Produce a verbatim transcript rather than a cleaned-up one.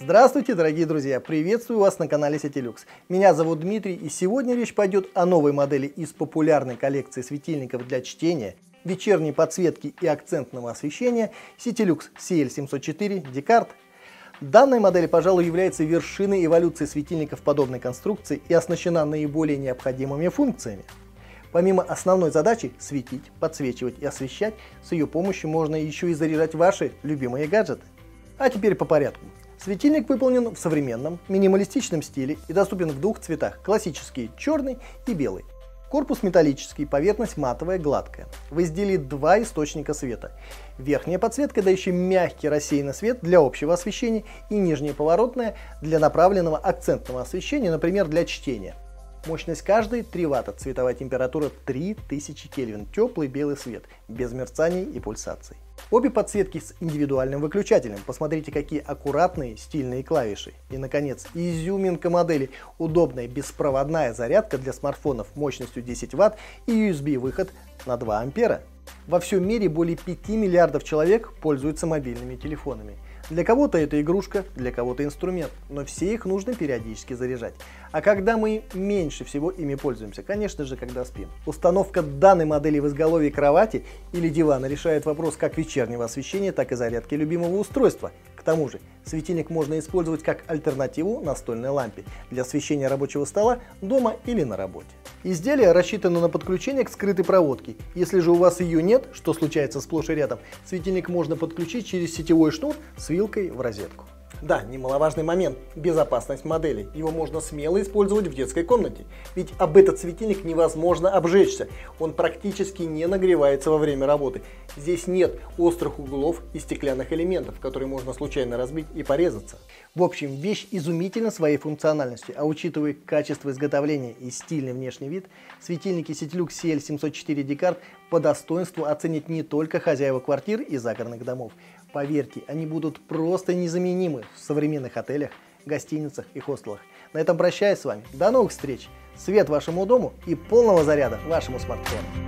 Здравствуйте, дорогие друзья! Приветствую вас на канале Citilux. Меня зовут Дмитрий, и сегодня речь пойдет о новой модели из популярной коллекции светильников для чтения, вечерней подсветки и акцентного освещения Citilux си эл семьсот четыре Descartes. Данная модель, пожалуй, является вершиной эволюции светильников подобной конструкции и оснащена наиболее необходимыми функциями. Помимо основной задачи светить, подсвечивать и освещать, с ее помощью можно еще и заряжать ваши любимые гаджеты. А теперь по порядку. Светильник выполнен в современном, минималистичном стиле и доступен в двух цветах – классический черный и белый. Корпус металлический, поверхность матовая, гладкая. В изделии два источника света. Верхняя подсветка, дающая мягкий рассеянный свет для общего освещения, и нижняя поворотная для направленного акцентного освещения, например, для чтения. Мощность каждой три ватта, цветовая температура три тысячи Кельвин, теплый белый свет, без мерцаний и пульсаций. Обе подсветки с индивидуальным выключателем. Посмотрите, какие аккуратные стильные клавиши. И, наконец, изюминка модели – удобная беспроводная зарядка для смартфонов мощностью десять ватт и ю эс би-выход на два ампера. Во всем мире более пяти миллиардов человек пользуются мобильными телефонами. Для кого-то это игрушка, для кого-то инструмент, но все их нужно периодически заряжать. А когда мы меньше всего ими пользуемся? Конечно же, когда спим. Установка данной модели в изголовье кровати или дивана решает вопрос как вечернего освещения, так и зарядки любимого устройства. К тому же, светильник можно использовать как альтернативу настольной лампе для освещения рабочего стола дома или на работе. Изделие рассчитано на подключение к скрытой проводке. Если же у вас ее нет, что случается сплошь и рядом, светильник можно подключить через сетевой шнур с вилкой в розетку. Да, немаловажный момент – безопасность модели. Его можно смело использовать в детской комнате. Ведь об этот светильник невозможно обжечься. Он практически не нагревается во время работы. Здесь нет острых углов и стеклянных элементов, которые можно случайно разбить и порезаться. В общем, вещь изумительна своей функциональностью, а учитывая качество изготовления и стильный внешний вид, светильники Citilux си эл семьсот четыре Descartes по достоинству оценят не только хозяева квартир и загородных домов. Поверьте, они будут просто незаменимы в современных отелях, гостиницах и хостелах. На этом прощаюсь с вами. До новых встреч! Свет вашему дому и полного заряда вашему смартфону!